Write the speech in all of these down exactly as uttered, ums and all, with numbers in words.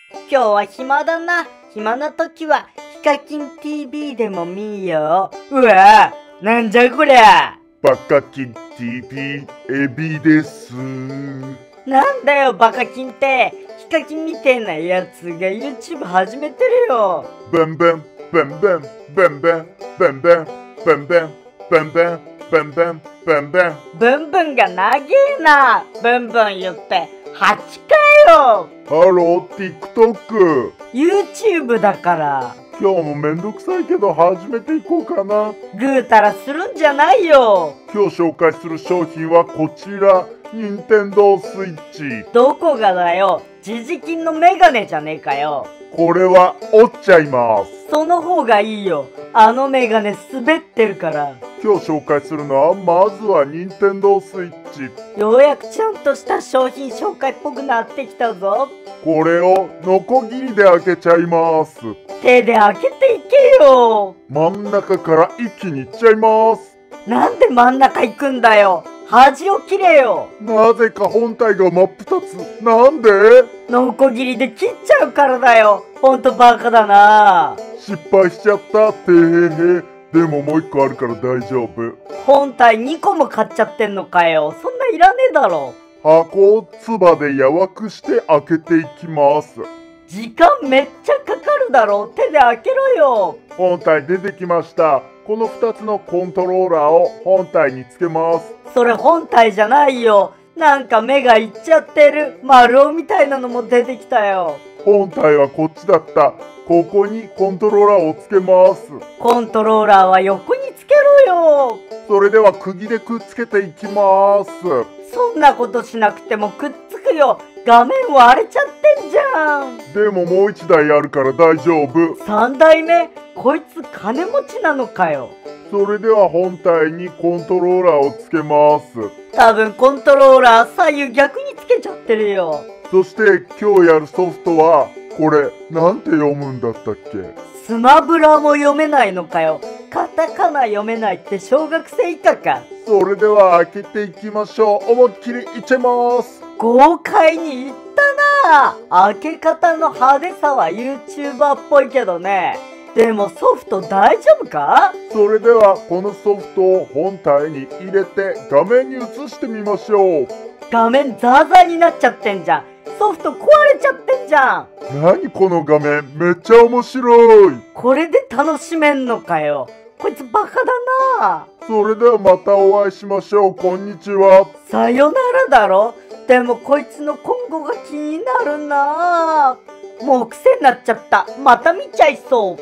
今日は暇だな。暇な時はヒカキン ティービー でも見よう。うわぁ、なんじゃこりゃ。 バカキン ティービー エビです。 なんだよバカキンって。ヒカキンみてえなやつが YouTube 始めてるよ。 ブンブンブンブンブンブンブンブンブンブンブンブンブンブンブンブンブンブンが長えな。ブンブン言ってはちかいよ。 ハロー TikTok。 YouTube だから。 今日もめんどくさいけど始めていこうかな。 ぐうたらするんじゃないよ。 今日紹介する商品はこちら、任天堂スイッチ。 どこがだよ。ジジキンのメガネじゃねえかよ。 これは折っちゃいます。 その方がいいよ。あのメガネ滑ってるから。 今日紹介するのはまずは任天堂スイッチ。 ようやくちゃんとした商品紹介っぽくなってきたぞ。 これをノコギリで開けちゃいます。 手で開けていけよ。 真ん中から一気にいっちゃいます。 なんで真ん中行くんだよ。端を切れよ。 なぜか本体が真っ二つ。なんで？ ノコギリで切っちゃうからだよ。ほんとバカだな。 失敗しちゃったってへへ。でももう一個あるから大丈夫。 本体にこも買っちゃってんのかよ。そんないらねえだろ。 箱をつばでやわくして開けていきます。 時間めっちゃかかるだろ。手で開けろよ。 本体出てきました。このふたつのコントローラーを本体につけます。 それ本体じゃないよ。なんか目がいっちゃってる丸尾みたいなのも出てきたよ。 本体はこっちだった。ここにコントローラーをつけます。 コントローラーは横につけろよ。 それでは釘でくっつけていきます。 そんなことしなくてもくっつくよ。画面割れちゃってんじゃん。 でももう一台あるから大丈夫。 さんだいめこいつ金持ちなのかよ。 それでは本体にコントローラーをつけます。 多分コントローラー左右逆につけちゃってるよ。 そして今日やるソフトはこれなんて読むんだったっけ？ スマブラも読めないのかよ。カタカナ読めないって小学生以下か。 それでは開けていきましょう。思いっきりいっちゃいます。 豪快にいったな。開け方の派手さは YouTuber っぽいけどね。でもソフト大丈夫か？ それではこのソフトを本体に入れて画面に映してみましょう。 画面ザーザーになっちゃってんじゃん。ソフト壊れちゃってんじゃん。 何この画面、めっちゃ面白い。 これで楽しめんのかよ。こいつバカだな。 それではまたお会いしましょう。こんにちは。 さよならだろ。でもこいつの今後が気になるな。もう癖になっちゃった。また見ちゃいそう。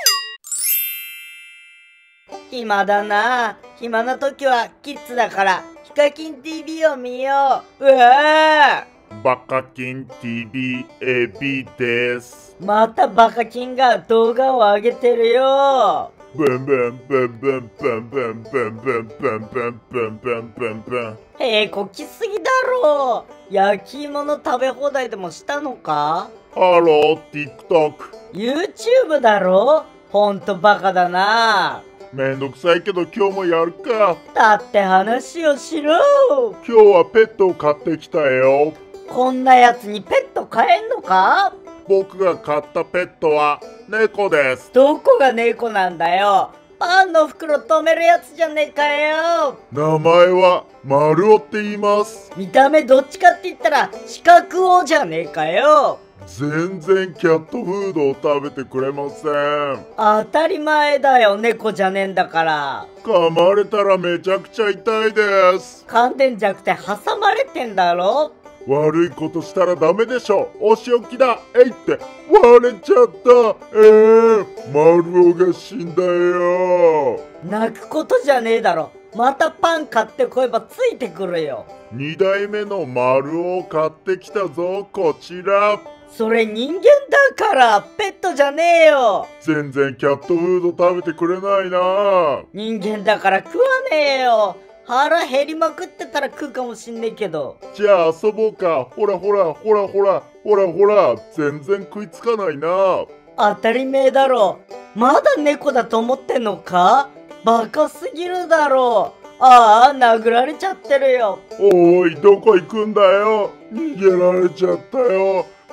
暇だな。暇な時はキッズだからヒカキン ティービー を見よう。うわー、 バカキン ティービー エビです。 またバカキンが動画を上げてるよ。 ブンブンブンブンブンブンブンブンブンブンブンブンブンブン。 へえ、こきすぎだろ。焼き芋の食べ放題でもしたのか？ ハロー TikTok。 YouTube だろ。ほんとバカだな。 めんどくさいけど今日もやるか。 だって話をしろ。 今日はペットを飼ってきたよ。 こんなやつにペット飼えんのか？ 僕が飼ったペットは猫です。 どこが猫なんだよ。パンの袋止めるやつじゃねえかよ。 名前はマルオって言います。 見た目どっちかって言ったら四角王じゃねえかよ。 全然キャットフードを食べてくれません。 当たり前だよ。猫じゃねえんだから。 噛まれたらめちゃくちゃ痛いです。 噛んでんじゃなくて挟まれてんだろ。 悪いことしたらダメでしょ。お仕置きだ。えいって割れちゃった。えー、マルオが死んだよ。 泣くことじゃねえだろ。またパン買ってこえばついてくるよ。 にだいめのマルオを買ってきたぞ。こちら。 それ人間だからペットじゃねえよ。 全然キャットフード食べてくれないな。 人間だから食わねえよ。腹減りまくってたら食うかもしんねえけど。 じゃあ遊ぼうか。ほらほらほらほらほらほら。全然食いつかないな。 当たり前だろ。まだ猫だと思ってんのか？バカすぎるだろ。ああ、殴られちゃってるよ。 おい、どこ行くんだよ。逃げられちゃったよ。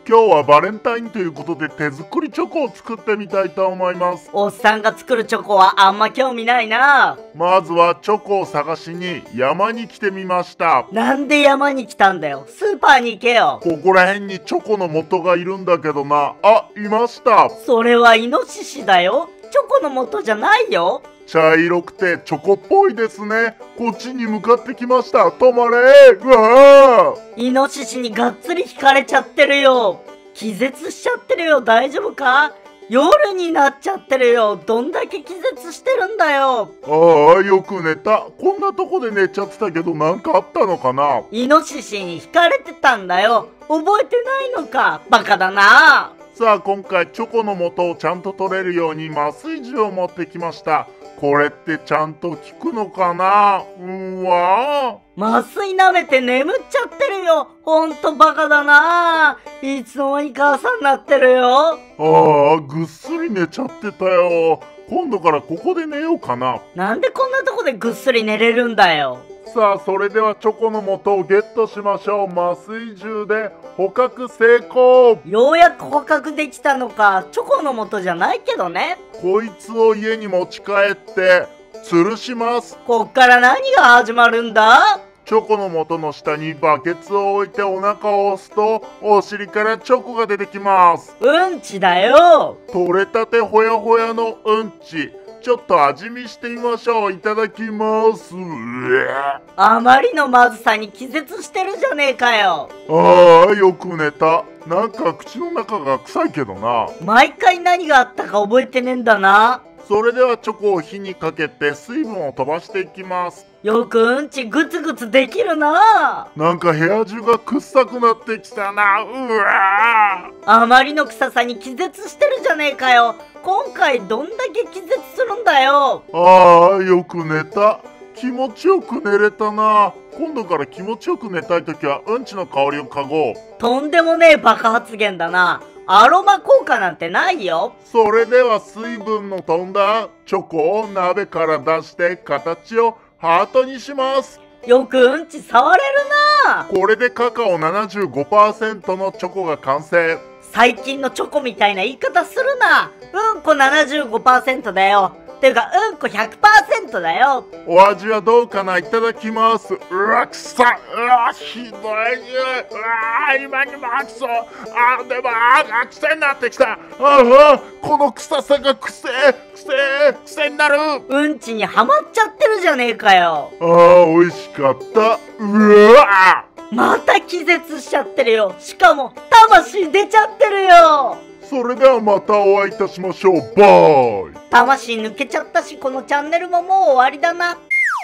今日はバレンタインということで手作りチョコを作ってみたいと思います。 おっさんが作るチョコはあんま興味ないな。 まずはチョコを探しに山に来てみました。 なんで山に来たんだよ。スーパーに行けよ。 ここら辺にチョコの元がいるんだけどな。あ、いました。 それはイノシシだよ。チョコの元じゃないよ。 茶色くてチョコっぽいですね。こっちに向かってきました。止まれ。うわー、イノシシにがっつり引かれちゃってるよ。気絶しちゃってるよ。大丈夫か？夜になっちゃってるよ。どんだけ気絶してるんだよ。 ああ、よく寝た。こんなとこで寝ちゃってたけどなんかあったのかな？ イノシシに引かれてたんだよ。覚えてないのか？バカだな。 さあ、今回チョコの元をちゃんと取れるように麻酔銃を持ってきました。これってちゃんと効くのかな？うんわー。麻酔舐めて眠っちゃってるよ。ほんとバカだな。いつの間にか朝になってるよ。 ああ、ぐっすり寝ちゃってたよ。今度からここで寝ようかな。 なんでこんなとこでぐっすり寝れるんだよ。 さあ、それではチョコの元をゲットしましょう。麻酔銃で捕獲成功。 ようやく捕獲できたのか。チョコの元じゃないけどね。 こいつを家に持ち帰って吊るします。 こっから何が始まるんだ？ チョコの元の下にバケツを置いてお腹を押すとお尻からチョコが出てきます。 うんちだよ。 取れたてほやほやのうんち。ちょっと味見してみましょう。いただきます。 あまりのまずさに気絶してるじゃねえかよ。 ああ、よく寝た。なんか口の中が臭いけどな。 毎回何があったか覚えてねえんだな。 それではチョコを火にかけて水分を飛ばしていきます。 よくうんちグツグツできるな。 なんか部屋中が臭くなってきたな。うわー。 あまりの臭さに気絶してるじゃねえかよ。今回どんだけ気絶するんだよ。 ああ、よく寝た。気持ちよく寝れたな。今度から気持ちよく寝たいときはうんちの香りを嗅ごう。 とんでもねえバカ発言だな。アロマ効果なんてないよ。 それでは水分の飛んだチョコを鍋から出して形をハートにします。 よくうんち触れるな。 これでカカオ ななじゅうごパーセント のチョコが完成。 最近のチョコみたいな言い方するな。うんこ ななじゅうごパーセント だよ。ていうかうんこ ひゃくパーセント だよ。 お味はどうかな？いただきます。うわ、くさうわ、ひどい。うわ、今にも吐きそう。あ、でもあー、癖になってきた。ああ、この臭さが癖癖癖になる。 うんちにはまっちゃってるじゃねえかよ。 ああ、美味しかった。うわ、 また気絶しちゃってるよ。しかも魂出ちゃってるよ。 それではまたお会いいたしましょう。バイ。 魂抜けちゃったし、このチャンネルももう終わりだな。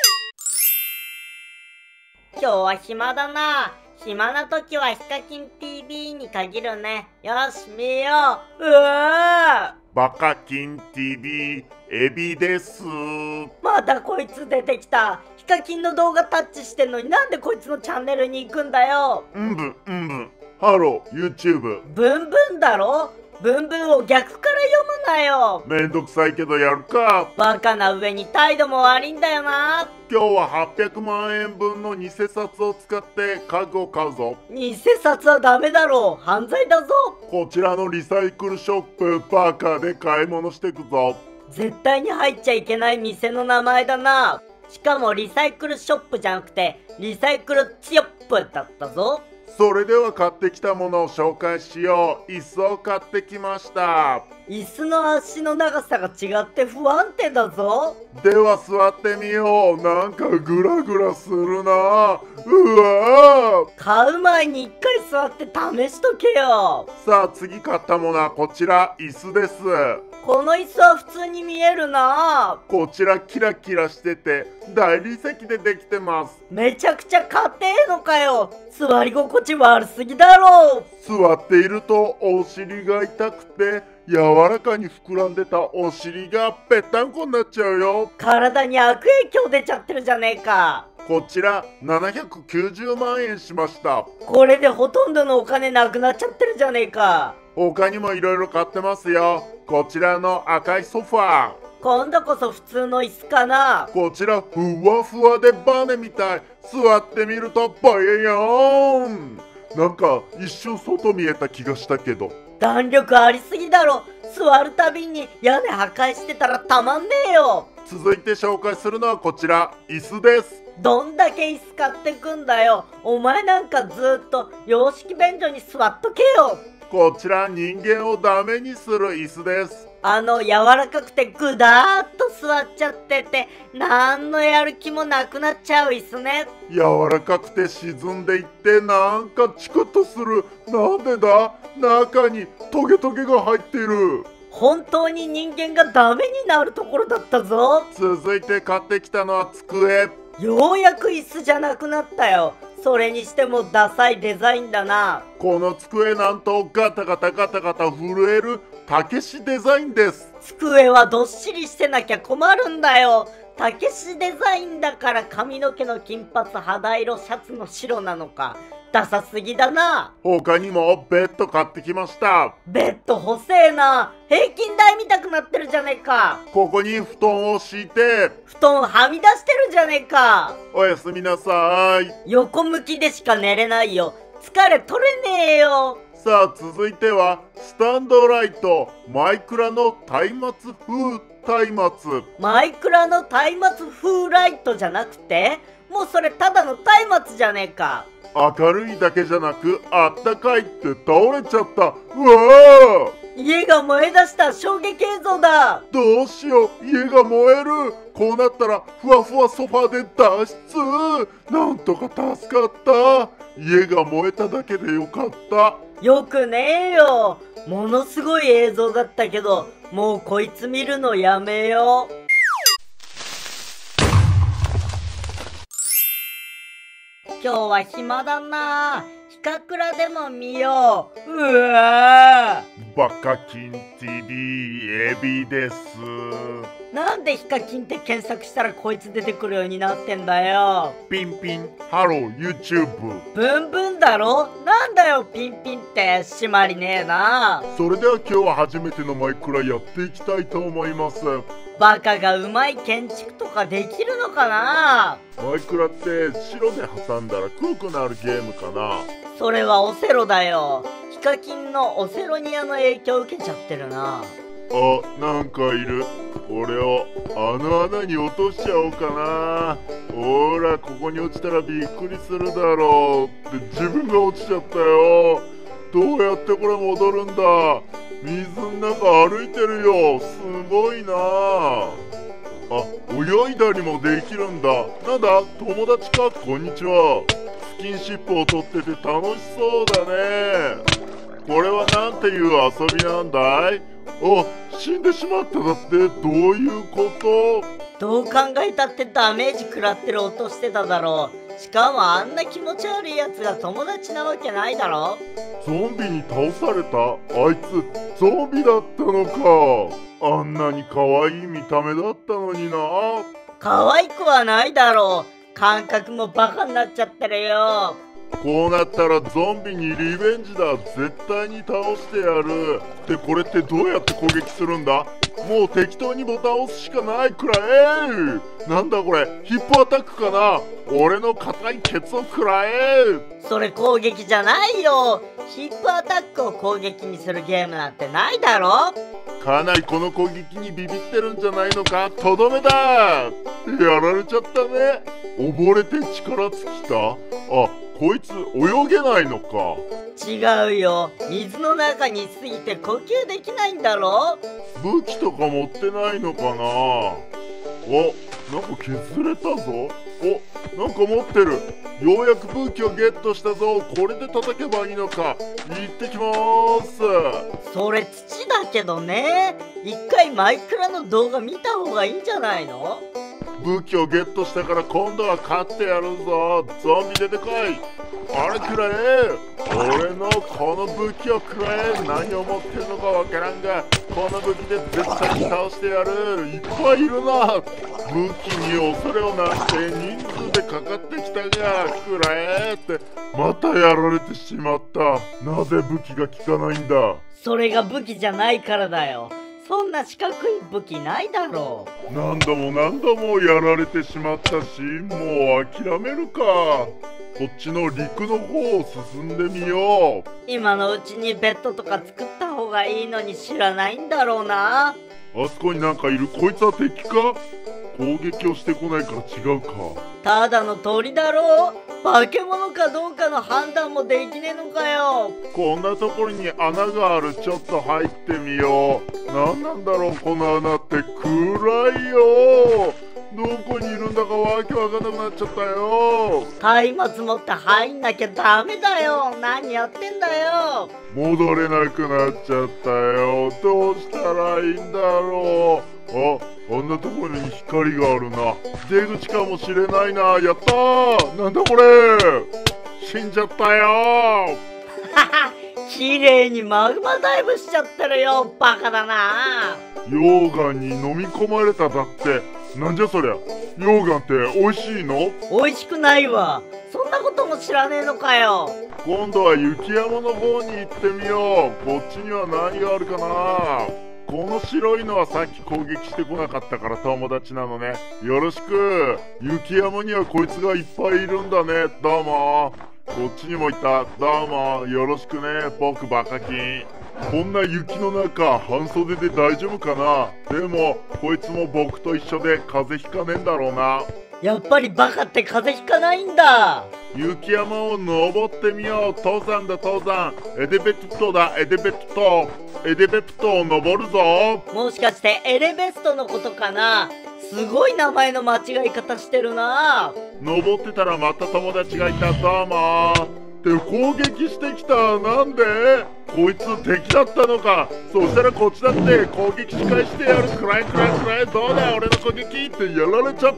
今日は暇だな。暇な時はヒカキン ティーブイ に限るね。よし、見よう。うわー、 バカキン ティーブイ エビです。 またこいつ出てきた。ヒカキンの動画タッチしてんのになんでこいつのチャンネルに行くんだよ。 うんぶうんぶ。ハロー YouTube。 ブンブンだろ。ブンブンを逆から読むなよ。 めんどくさいけどやるか。 バカな上に態度も悪いんだよな。 今日ははっぴゃくまんえんぶんの偽札を使って家具を買うぞ。 偽札はダメだろう。犯罪だぞ。 こちらのリサイクルショップバカで買い物してくぞ。 絶対に入っちゃいけない店の名前だな。しかもリサイクルショップじゃなくてリサイクルチヨップだったぞ。 それでは買ってきたものを紹介しよう。椅子を買ってきました。 椅子の足の長さが違って不安定だぞ。 では座ってみよう。なんかグラグラするな。うわー。 買う前に一回座って試しとけよ。 さあ次買ったものはこちら椅子です。 この椅子は普通に見えるな。 こちらキラキラしてて大理石でできてます。 めちゃくちゃ硬えのかよ。座り心地悪すぎだろう。 座っているとお尻が痛くて柔らかに膨らんでたお尻がぺったんこになっちゃうよ。 体に悪影響出ちゃってるじゃねえか。 こちらななひゃくきゅうじゅうまんえんしました。 これでほとんどのお金なくなっちゃってるじゃねえか。 他にもいろいろ買ってますよ。こちらの赤いソファー。 今度こそ普通の椅子かな。 こちらふわふわでバネみたい。座ってみるとボヨヨーン。 なんか一瞬外見えた気がしたけど。 弾力ありすぎだろ。座るたびに屋根破壊してたらたまんねえよ。 続いて紹介するのはこちら、椅子です。 どんだけ椅子買ってくんだよ。お前なんかずっと洋式便所に座っとけよ。 こちら人間をダメにする椅子です。 あの柔らかくてぐだーっと座っちゃってて、なんのやる気もなくなっちゃう椅子ね。 柔らかくて沈んでいってなんかチクッとする。なんでだ？中にトゲトゲが入っている。 本当に人間がダメになるところだったぞ。 続いて買ってきたのは机。 ようやく椅子じゃなくなったよ。それにしてもダサいデザインだな。 この机なんとガタガタガタガタ震えるたけしデザインです。 机はどっしりしてなきゃ困るんだよ。たけしデザインだから髪の毛の金髪肌色シャツの白なのか。ダサすぎだな。 他にもベッド買ってきました。 ベッド細えな。平均台みたくなってるじゃねえか。 ここに布団を敷いて布団はみ出してるじゃねえか。 おやすみなさい。 横向きでしか寝れないよ。疲れ取れねえよ。 さあ続いてはスタンドライトマイクラの松明風松明。 マイクラの松明風ライトじゃなくて、もうそれただの松明じゃねえか。 明るいだけじゃなくあったかいって倒れちゃった。うわー、 家が燃え出した衝撃映像だ。 どうしよう、家が燃える。こうなったらふわふわソファで脱出。なんとか助かった。家が燃えただけでよかった。 よくねえよ。ものすごい映像だったけど、もうこいつ見るのやめよう。今日は暇だな。ヒカクラでも見よう。うわー、 バカキン ティーブイ エビです。 なんでヒカキンって検索したらこいつ出てくるようになってんだよ。 ピンピンハロー YouTube。 ブンブンだろ。なんだよピンピンって締まりねえな。 それでは今日は初めてのマイクラやっていきたいと思います。 バカがうまい建築とかできるのかな。 マイクラって白で挟んだら黒くなるゲームかな。 それはオセロだよ。ヒカキンのオセロニアの影響受けちゃってるな。 あ、なんかいる。俺をあの穴に落としちゃおうかな。ほら、ここに落ちたらびっくりするだろうって自分が落ちちゃったよ。どうやってこれ戻るんだ。水の中歩いてるよ。すごいなあ。泳いだりもできるんだ。なんだ、友達か。こんにちは。スキンシップを取ってて楽しそうだね。これはなんていう遊びなんだい。あ、死んでしまっただって。どういうこと？ どう考えたってダメージ食らってる音してただろう。しかもあんな気持ち悪いやつが友達なわけないだろ。 ゾンビに倒された。あいつゾンビだったのか。あんなに可愛い見た目だったのにな。 可愛くはないだろう。感覚もバカになっちゃってるよ。 こうなったらゾンビにリベンジだ。絶対に倒してやる。で、これってどうやって攻撃するんだ？もう適当にボタンを押すしかないくらい。なんだこれ、ヒップアタックかな。俺の硬いケツを食らえ。 それ攻撃じゃないよ。ヒップアタックを攻撃にするゲームなんてないだろ。 かなりこの攻撃にビビってるんじゃないのか。とどめだ。やられちゃったね。溺れて力尽きた。あ、こいつ泳げないのか。 違うよ。水の中にいすぎて呼吸できないんだろ。 武器とか持ってないのかな。お、なんか削れたぞ。お、なんか持ってる。ようやく武器をゲットしたぞ。これで叩けばいいのか。行ってきまーす。 それ土だけどね。一回マイクラの動画見た方がいいんじゃないの。 武器をゲットしたから今度は勝ってやるぞ。ゾンビ出てこい。あれくらえ。俺のこの武器をくらえ。何を持ってるのかわからんが、この武器で絶対に倒してやる。いっぱいいるな。武器に恐れをなんて人数でかかってきたが、くらえって。またやられてしまった。なぜ武器が効かないんだ。 それが武器じゃないからだよ。そんな四角い武器ないだろう。 何度も何度もやられてしまったし、もう諦めるか。 こっちの陸の方を進んでみよう。 今のうちにベッドとか作った方がいいのに知らないんだろうな。 あそこになんかいる。こいつは敵か？攻撃をしてこないから違うか。 ただの鳥だろう。化け物かどうかの判断もできねえのかよ。 こんなところに穴がある。ちょっと入ってみよう。なんなんだろうこの穴って。暗いよ。どこにいるんだかわけわかんなくなっちゃったよ。 松明持って入んなきゃダメだよ。何やってんだよ。 戻れなくなっちゃったよ。どうしたらいいんだろう。あ、あんなところに光があるな。出口かもしれないな。やったー。なんだこれ。死んじゃったよー。 綺麗にマグマダイブしちゃってるよ。バカだな。 溶岩に飲み込まれただって。なんじゃそりゃ。溶岩って美味しいの？ 美味しくないわ。そんなことも知らねえのかよ。 今度は雪山の方に行ってみよう。こっちには何があるかな。この白いのはさっき攻撃してこなかったから友達なのね。よろしく。雪山にはこいつがいっぱいいるんだね。どうも。こっちにもいた。どうも。よろしくね。僕バカキン。こんな雪の中半袖で大丈夫かな。でもこいつも僕と一緒で風邪ひかねえんだろうな。 やっぱりバカって風邪ひかないんだ。 雪山を登ってみよう。登山だ登山。エデベプトだエデベプト。エデベプトを登るぞ。 もしかしてエレベストのことかな。すごい名前の間違い方してるな。 登ってたらまた友達がいた。どうもって攻撃してきた。なんでこいつ敵だったのか。そしたらこっちだって攻撃仕返してやる。くらいくらいくらい。どうだ俺の攻撃ってやられちゃった。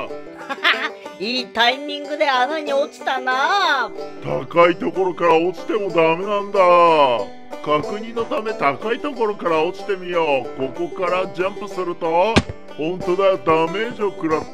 いいタイミングで穴に落ちたな。 高いところから落ちてもダメなんだ。確認のため高いところから落ちてみよう。ここからジャンプすると本当だダメージを食らった。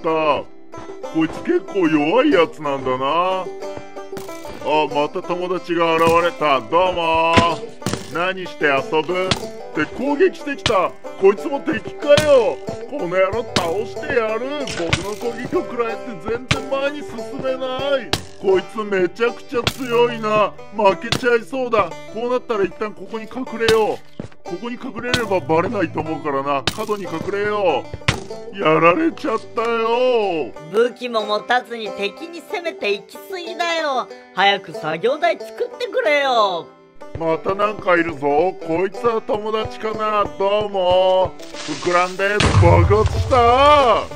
こいつ結構弱いやつなんだな。あ、また友達が現れた。どうもー。何して遊ぶって攻撃してきた。こいつも敵かよ。この野郎倒してやる。僕の攻撃を食らえて全然前に進めない。こいつめちゃくちゃ強いな。負けちゃいそうだ。こうなったら一旦ここに隠れよう。ここに隠れればバレないと思うからな。角に隠れよう。やられちゃったよ。 武器も持たずに敵に攻めて行き過ぎだよ。早く作業台作ってくれよ。 またなんかいるぞ。こいつは友達かな。どうも膨らんで爆発した。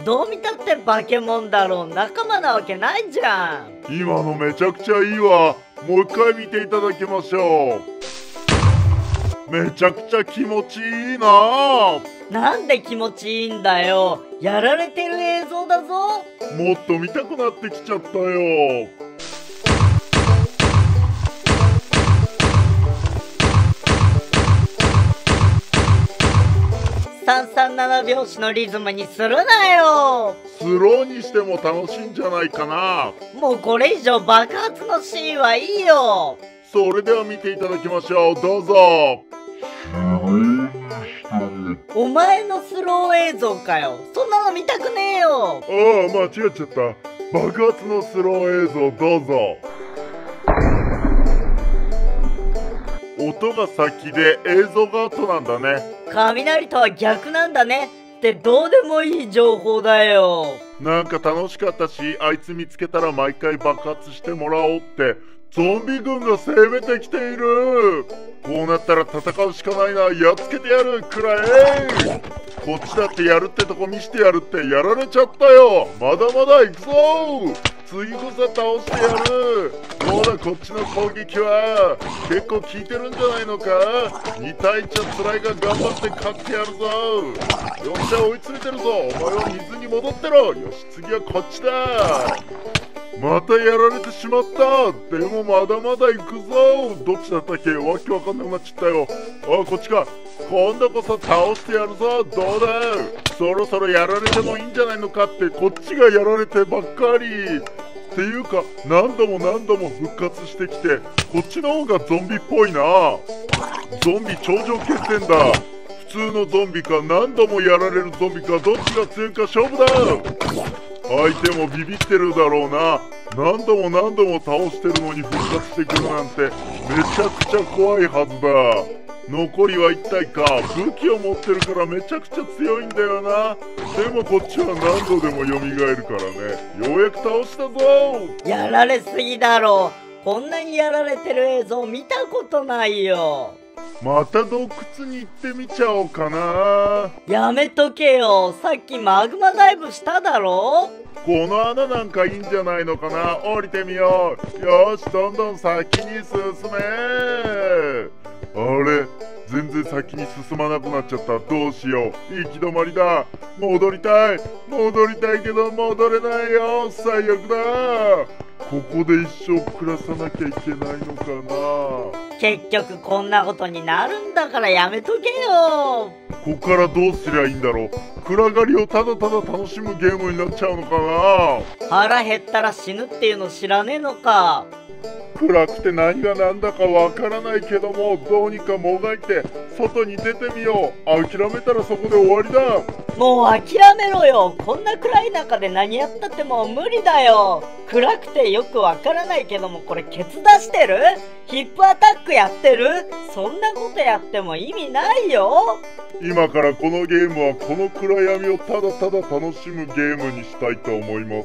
どう見たって化け物だろう。仲間なわけないじゃん。 今のめちゃくちゃいいわ。もう一回見ていただきましょう。めちゃくちゃ気持ちいいな。 なんで気持ちいいんだよ。やられてる映像だぞ。 もっと見たくなってきちゃったよ。 さんさんなな拍子のリズムにするなよ。 スローにしても楽しいんじゃないかな。 もうこれ以上爆発のシーンはいいよ。 それでは見ていただきましょう。どうぞ。 お前のスロー映像かよ。そんなの見たくねえよ。 ああ間違っちゃった。爆発のスロー映像どうぞ。音が先で映像が後なんだね。 雷とは逆なんだねってどうでもいい情報だよ。 なんか楽しかったし、あいつ見つけたら毎回爆発してもらおうって。ゾンビ軍が攻めてきている。こうなったら戦うしかないな。やっつけてやる。くらえ。こっちだってやるってとこ見してやるってやられちゃったよ。まだまだ行くぞ。次こそ倒してやる。どうだこっちの攻撃は結構効いてるんじゃないのか。に対いちはつらいが頑張って勝ってやるぞ。よっしゃ追い詰めてるぞ。お前は水に戻ってろ。よし次はこっちだ。またやられてしまった。でもまだまだ行くぞ。どっちだったっけ。わけわかんなくなっちゃったよ。あこっちか。今度こそ倒してやるぞ。どうだそろそろやられてもいいんじゃないのかってこっちがやられてばっかりっていうか何度も何度も復活してきてこっちの方がゾンビっぽいな。ゾンビ頂上決戦だ。普通のゾンビか何度もやられるゾンビかどっちが強いか勝負だ。相手もビビってるだろうな。 何度も何度も倒してるのに復活してくるなんてめちゃくちゃ怖いはずだ。残りはいったいか。武器を持ってるからめちゃくちゃ強いんだよな。でもこっちは何度でも蘇るからね。ようやく倒したぞ。 やられすぎだろ。こんなにやられてる映像見たことないよ。 また洞窟に行ってみちゃおうかな。 やめとけよ。さっきマグマダイブしただろ。 この穴なんかいいんじゃないのかな。降りてみよう。よし、どんどん先に進め。あれ、全然先に進まなくなっちゃった。どうしよう。行き止まりだ。戻りたい。戻りたいけど戻れないよ。最悪だ。ここで一生暮らさなきゃいけないのかな。 結局こんなことになるんだからやめとけよ。 ここからどうすりゃいいんだろう。暗がりをただただ楽しむゲームになっちゃうのかな。 腹減ったら死ぬっていうの知らねえのか。 暗くて何が何だかわからないけども、どうにかもがいて外に出てみよう。諦めたらそこで終わりだ。 もう諦めろよ。こんな暗い中で何やったってもう無理だよ。暗くてよくわからないけども、これケツ出してる？ヒップアタックやってる？そんなことやっても意味ないよ。 今からこのゲームはこの暗闇をただただ楽しむゲームにしたいと思います。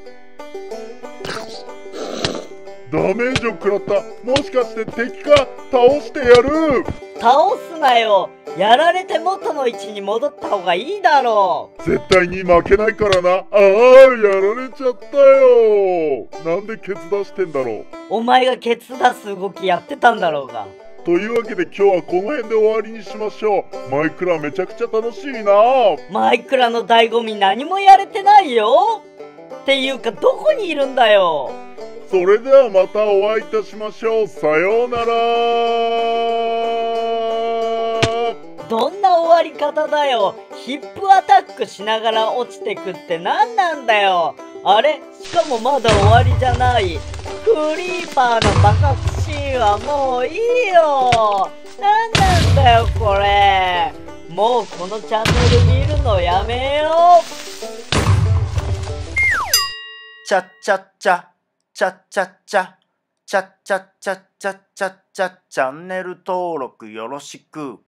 ダメージを食らった。もしかして敵か。倒してやる。 倒すなよ。やられて元の位置に戻った方がいいだろう。 絶対に負けないからな。ああ、やられちゃったよ。なんでケツ出してんだろう。 お前がケツ出す動きやってたんだろうが。 というわけで今日はこの辺で終わりにしましょう。マイクラめちゃくちゃ楽しいな。 マイクラの醍醐味何もやれてないよ。っていうかどこにいるんだよ。 それではまたお会いいたしましょう。さようなら。 どんな終わり方だよ。ヒップアタックしながら落ちてくって何なんだよ。あれ、しかもまだ終わりじゃない。クリーパーの爆発シーンはもういいよ。何なんだよこれ。もうこのチャンネル見るのやめよう。 チャッチャッチャチャッチャッチャチャッチャッチャチャッチャッチャチャンネル登録よろしく。